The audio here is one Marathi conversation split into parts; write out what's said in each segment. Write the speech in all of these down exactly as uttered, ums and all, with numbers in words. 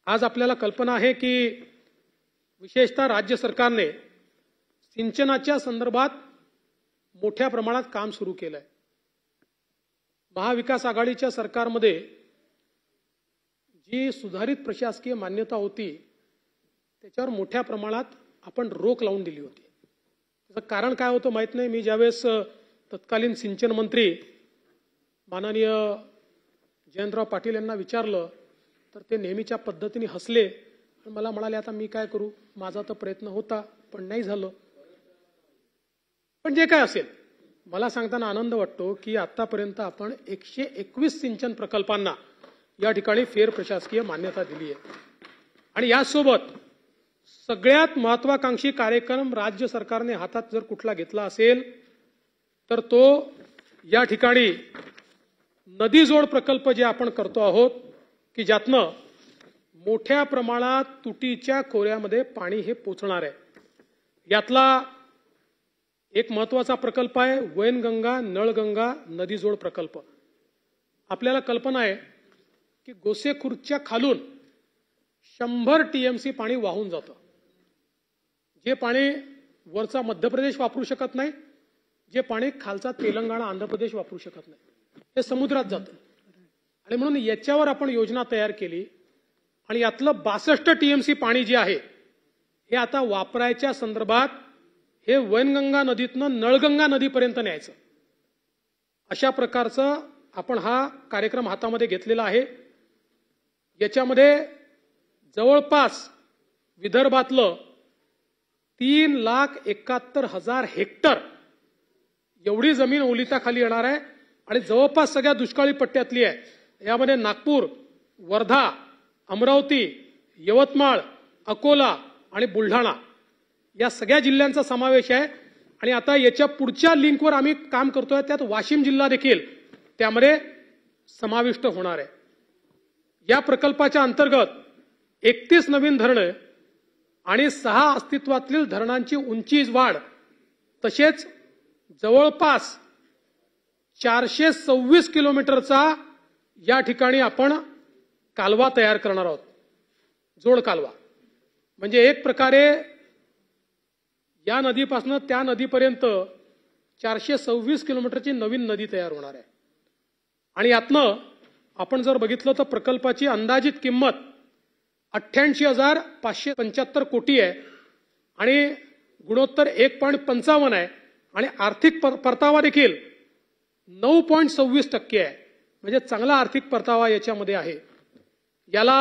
आज आपल्याला कल्पना आहे की विशेषतः राज्य सरकारने सिंचनाच्या संदर्भात मोठ्या प्रमाणात काम सुरू केलं आहे। महाविकास आघाडीच्या सरकारमध्ये जी सुधारित प्रशासकीय मान्यता होती त्याच्यावर मोठ्या प्रमाणात आपण रोक लावून दिली होती। त्याचं कारण काय होतं माहित नाही। मी ज्यावेळेस तत्कालीन सिंचन मंत्री माननीय जयंतराव पाटील यांना विचारलं तर ते नेहमीच्या पद्धतीने हसले आणि मला म्हणाले आता मी काय करू, माझा तर प्रयत्न होता पण नाही झालं। पण जे काय असेल, मला सांगताना आनंद वाटतो की आतापर्यंत आपण एकशे एकवीस सिंचन प्रकल्पांना या ठिकाणी फेर प्रशासकीय मान्यता दिली आहे। आणि यासोबत सगळ्यात महत्त्वाकांक्षी कार्यक्रम राज्य सरकारने हातात जर कुठला घेतला असेल तर तो या ठिकाणी नदी जोड प्रकल्प जे आपण करतो आहोत की ज्यातनं मोठ्या प्रमाणात तुटीच्या खोऱ्यामध्ये पाणी हे पोचणार आहे। यातला एक महत्त्वाचा प्रकल्प आहे वैनगंगा नळगंगा नदी जोड प्रकल्प। आपल्याला कल्पना आहे की गोसेखुर्दच्या खालून शंभर टीएमसी पाणी वाहून जातं। जे पाणी वरचा मध्य प्रदेश वापरू शकत नाही, जे पाणी खालचा तेलंगणा आंध्र प्रदेश वापरू शकत नाही, हे समुद्रात जातं। आणि म्हणून याच्यावर आपण योजना तयार केली आणि यातलं बासष्ट टीएमसी पाणी जे आहे हे आता वापरायच्या संदर्भात हे वैनगंगा नदीतनं नळगंगा नदीपर्यंत न्यायचं, अशा प्रकारचं आपण हा कार्यक्रम हातामध्ये घेतलेला आहे। याच्यामध्ये जवळपास विदर्भातलं तीन लाख एकाहत्तर हजार हेक्टर एवढी जमीन ओलिताखाली येणार आहे आणि जवळपास सगळ्या दुष्काळी पट्ट्यातली आहे। यामध्ये नागपूर, वर्धा, अमरावती, यवतमाळ, अकोला आणि बुलढाणा या सगळ्या जिल्ह्यांचा समावेश आहे। आणि आता याच्या पुढच्या लिंकवर आम्ही काम करतोय, त्यात वाशिम जिल्हा देखील त्यामध्ये समाविष्ट होणार आहे। या प्रकल्पाच्या अंतर्गत एकतीस नवीन धरणे आणि सहा अस्तित्वातील धरणांची उंची वाढ तसेच जवळपास चारशे सव्वीस किलोमीटरचा या ठिकाणी आपण कालवा तयार करणार आहोत, जोड कालवा। म्हणजे एक प्रकारे या नदीपासून त्या नदीपर्यंत चारशे सव्वीस किलोमीटरची नवीन नदी तयार होणार आहे। आणि यातनं आपण जर बघितलं तर प्रकल्पाची अंदाजित किंमत अठ्ठ्याऐंशी हजार पाचशे पंच्याहत्तर कोटी आहे आणि गुणोत्तर एक पॉईंट पंचावन्न आहे आणि आर्थिक परतावा देखील नऊ पॉईंट सव्वीस टक्के आहे। म्हणजे चांगला आर्थिक परतावा याच्यामध्ये आहे। याला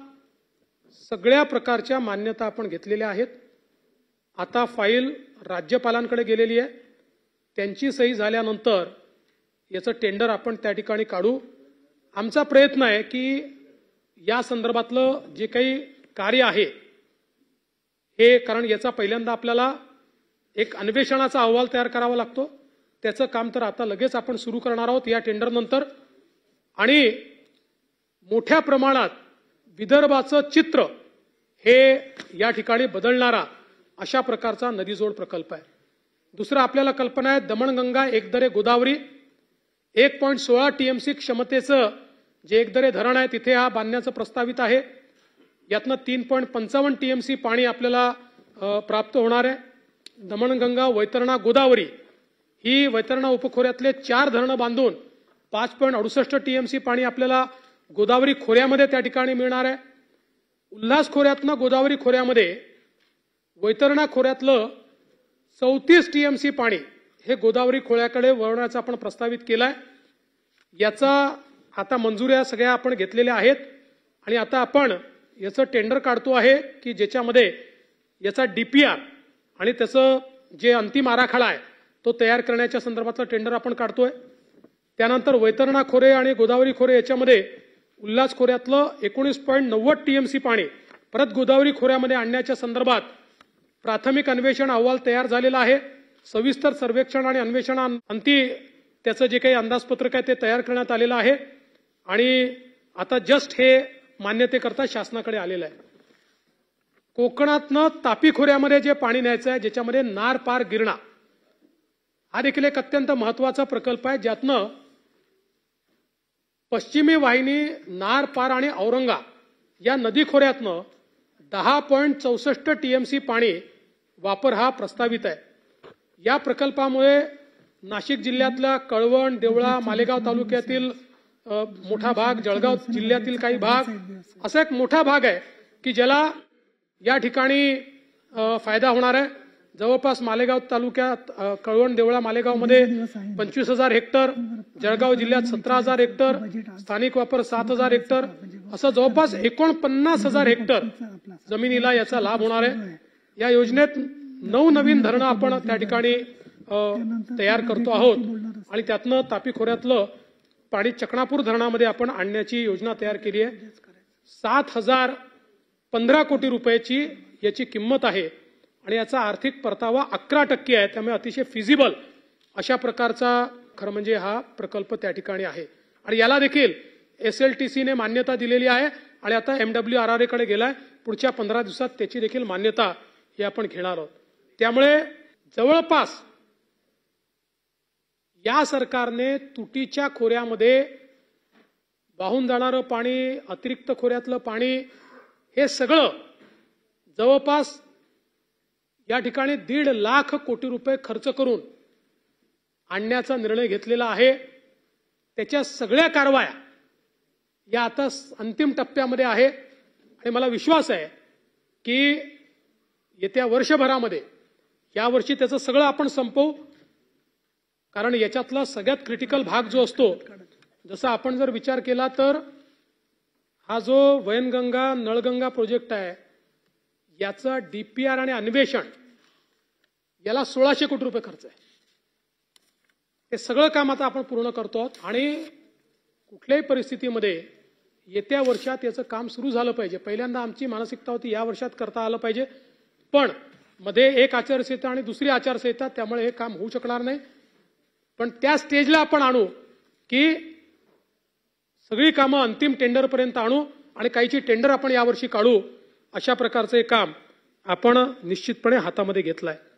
सगळ्या प्रकारच्या मान्यता आपण घेतलेल्या आहेत। आता फाईल राज्यपालांकडे गेलेली आहे, त्यांची सही झाल्यानंतर याचं टेंडर आपण त्या ठिकाणी काढू। आमचा प्रयत्न आहे की या संदर्भातलं जे काही कार्य आहे हे, कारण याचा पहिल्यांदा आपल्याला एक अन्वेषणाचा अहवाल तयार करावा लागतो, त्याचं काम तर आता लगेच आपण सुरू करणार आहोत या टेंडर नंतर। आणि मोठ्या प्रमाणात विदर्भाचं चित्र हे या ठिकाणी बदलणारा अशा प्रकारचा नदीजोड प्रकल्प आहे। दुसरा आपल्याला कल्पना आहे दमणगंगा एकदरे गोदावरी एक पॉईंट सोळा टीएमसी क्षमतेचं जे एकदरे धरण आहे तिथे हा बांधण्याचं प्रस्तावित आहे। यातनं तीन पॉईंट पंचावन्न टीएमसी पाणी आपल्याला प्राप्त होणार आहे। दमणगंगा वैतरणा गोदावरी ही वैतरणा उपखोऱ्यातले चार धरणं बांधून पाच पॉईंट अडुसष्ट टीएमसी पाणी आपल्याला गोदावरी खोऱ्यामध्ये त्या ठिकाणी मिळणार आहे। उल्हास खोऱ्यातनं गोदावरी खोऱ्यामध्ये वैतरणा खोऱ्यातलं चौतीस टीएमसी पाणी हे गोदावरी खोऱ्याकडे वळवण्याचा आपण प्रस्तावित केलाय। याचा आता मंजुऱ्या सगळ्या आपण घेतलेल्या आहेत आणि आता आपण याचं टेंडर काढतो आहे की ज्याच्यामध्ये याचा डीपीआर आणि त्याचं जे अंतिम आराखडा आहे तो तयार करण्याच्या संदर्भातलं टेंडर आपण काढतोय। त्यानंतर वैतरणा खोरे आणि गोदावरी खोरे याच्यामध्ये उल्हास खोऱ्यातलं एकोणीस पॉईंट नव्वद टीएमसी पाणी परत गोदावरी खोऱ्यामध्ये आणण्याच्या संदर्भात प्राथमिक अन्वेषण अहवाल तयार झालेला आहे। सविस्तर सर्वेक्षण आणि अन्वेषण अंती त्याचं जे काही अंदाजपत्रक आहे ते तयार करण्यात आलेलं आहे आणि आता जस्ट हे मान्यतेकरता शासनाकडे आलेलं आहे। कोकणातनं तापी खोऱ्यामध्ये जे पाणी न्यायचं आहे ज्याच्यामध्ये नार पार गिरणा हा देखील एक अत्यंत महत्त्वाचा प्रकल्प आहे, ज्यातनं पश्चिमी वाहिनी नार पार आणि औरंगा या नदी खोऱ्यातनं दहा पॉईंट चौसष्ट टीएमसी पाणी वापर हा प्रस्तावित आहे. या प्रकल्पामुळे नाशिक जिल्ह्यातल्या कळवण, देवळा, मालेगाव तालुक्यातील अ, मोठा भाग, जळगाव जिल्ह्यातील काही भाग असा एक मोठा भाग आहे की ज्याला या ठिकाणी अ, फायदा होणार आहे. जवळपास मालेगाव तालुक्यात अ, कळवण, देवळा, मालेगावमध्ये पंचवीस हजार हेक्टर, जळगाव जिल्ह्यात सतरा हजार हेक्टर, स्थानिक वापर सात हजार हेक्टर, असं जवळपास एकोणपन्नास हजार हेक्टर जमिनीला याचा लाभ होणार आहे. या योजनेत नऊ नवीन धरणं आपण त्या ठिकाणी अ, तयार करतो आहोत आणि त्यातनं तापी खोऱ्यातलं पाणी चकणापूर धरणामध्ये आपण आणण्याची योजना तयार केली आहे. सात हजार पंधरा कोटी रुपयाची याची किंमत आहे आणि याचा आर्थिक परतावा अकरा टक्के आहे. त्यामुळे अतिशय फिजिबल अशा प्रकारचा खरं म्हणजे हा प्रकल्प त्या ठिकाणी आहे. आणि याला देखील एस एल टी सीने मान्यता दिलेली आहे आणि आता M W R R A कडे गेलाय. पुढच्या पंधरा दिवसात त्याची देखील मान्यता ही आपण घेणार आहोत. त्यामुळे जवळपास या सरकारने तुटीच्या खोऱ्यामध्ये वाहून जाणारं पाणी, अतिरिक्त खोऱ्यातलं पाणी, हे सगळं जवळपास या ठिकाणी दीड लाख कोटी रुपये खर्च करून आणण्याचा निर्णय घेतलेला आहे. त्याच्या सगळ्या कारवाया या आता अंतिम टप्प्यामध्ये आहे आणि मला विश्वास आहे की येत्या वर्षभरामध्ये यावर्षी त्याचं सगळं आपण संपवू. कारण याच्यातला सगळ्यात क्रिटिकल भाग जो असतो, जसं आपण जर विचार केला तर हा जो वैनगंगा नळगंगा प्रोजेक्ट आहे याचा डीपीआर आणि अन्वेषण याला सोळाशे कोटी रुपये खर्च आहे. हे सगळं काम आता आपण पूर्ण करतो आहोत आणि कुठल्याही परिस्थितीमध्ये येत्या वर्षात याचं काम सुरू झालं पाहिजे. पहिल्यांदा आमची मानसिकता होती या वर्षात करता आलं पाहिजे, पण मध्ये एक आचारसंहिता आणि दुसरी आचारसंहिता, त्यामुळे हे काम होऊ शकणार नाही. पण त्या स्टेजला आपण आणू की सगळी कामं अंतिम टेंडरपर्यंत आणू आणि काहीची टेंडर आपण यावर्षी काढू. अशा प्रकारचं हे काम आपण निश्चितपणे हातामध्ये घेतलंय.